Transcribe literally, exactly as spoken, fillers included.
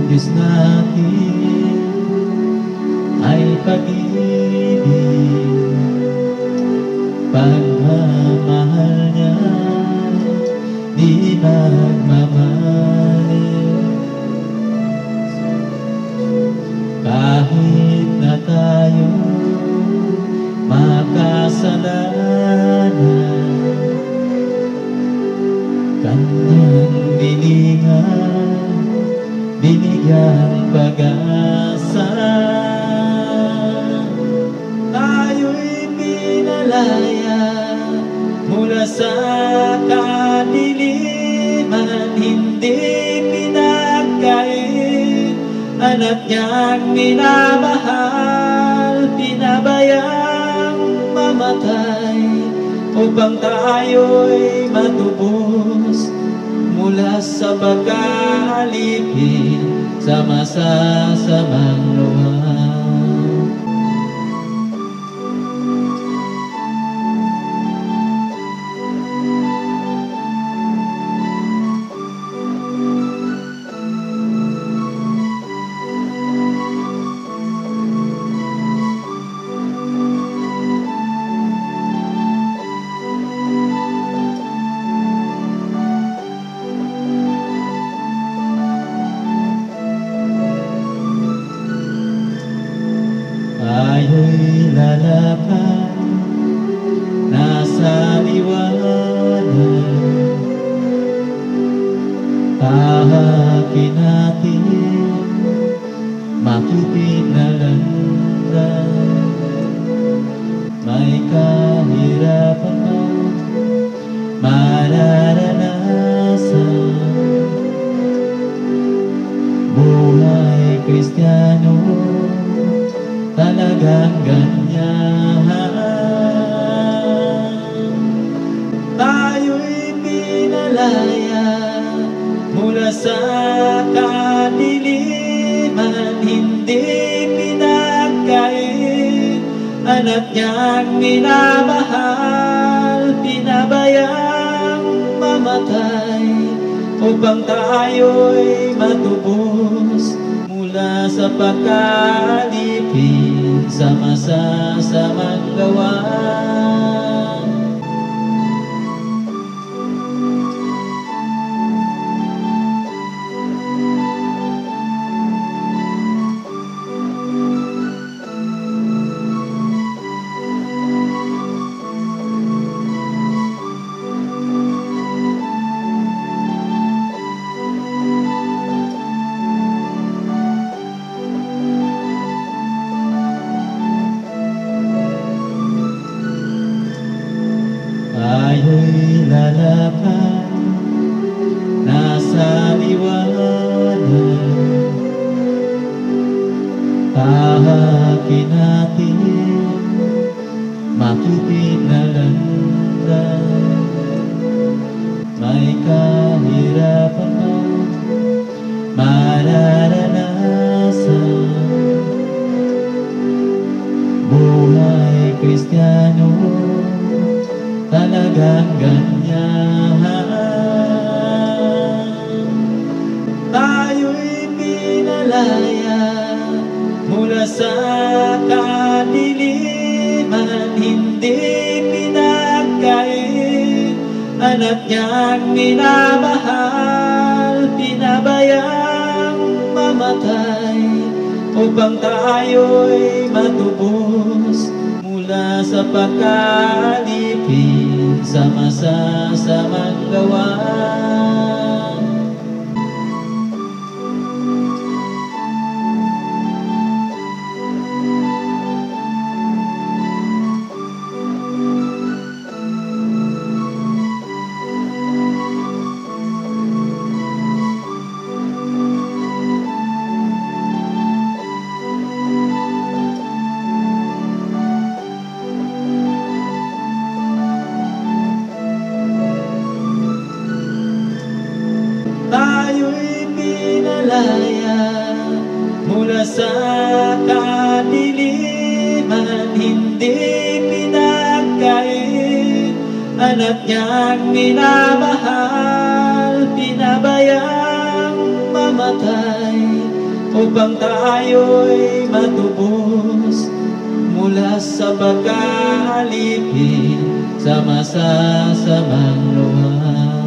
Diyos natin ay pag-ibig, pagmamahal niya di magmamalim. Kahit na tayo makasalanan, Kanyang bilingan, binigyang pag-asa. Tayo'y pinalaya mula sa kadiliman, hindi pinagkait. Anak niyang minamahal, pinabayang mamatay upang tayo'y matubos mula sa pagkalipin sa masasamang luha. Tayo'y lalakad nasa liwanag, tahakin natin makipinalangan. May kahirapan man mararanasan, buhay Kristiyano talagang ganyan. Tayo'y pinalaya mula sa kadiliman, hindi pinagkait. Anak niyang minamahal, pinabayang mamatay upang tayo'y matubos mula sa pagkalipin sa masasamang gawa. Tayo'y lalakad nasa liwanag, tahakin natin makipinalangan. May kahirapan man mararanasan, buhay Kristiyano talagang ganyan. Tayo'y pinalaya mula sa kadiliman, hindi pinagkait. Anak niyang minamahal, pinabayang mamatay upang tayo'y matubos mula sa pagkalipin sa masasamang gawa. Tayo'y pinalaya mula sa kadiliman, hindi pinagkait. Anak niyang minamahal, pinabayang mamatay upang tayo'y matubos mula sa pagkaalipin sa masasamang luha.